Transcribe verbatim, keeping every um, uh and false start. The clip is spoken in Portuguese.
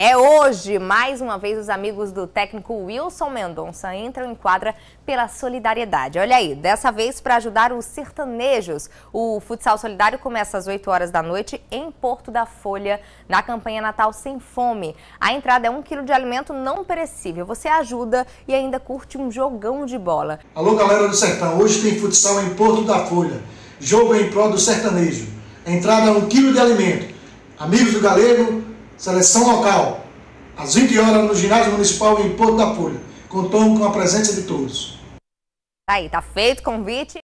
É hoje, mais uma vez, os amigos do técnico Wilson Mendonça entram em quadra pela solidariedade. Olha aí, dessa vez para ajudar os sertanejos. O futsal solidário começa às oito horas da noite em Porto da Folha, na campanha Natal Sem Fome. A entrada é um quilo de alimento não perecível. Você ajuda e ainda curte um jogão de bola. Alô, galera do Sertão, hoje tem futsal em Porto da Folha. Jogo em prol do sertanejo. Entrada é um quilo de alimento. Amigos do Galego, seleção local, às vinte horas no ginásio municipal em Porto da Folha. Contamos com a presença de todos. Aí, tá feito o convite.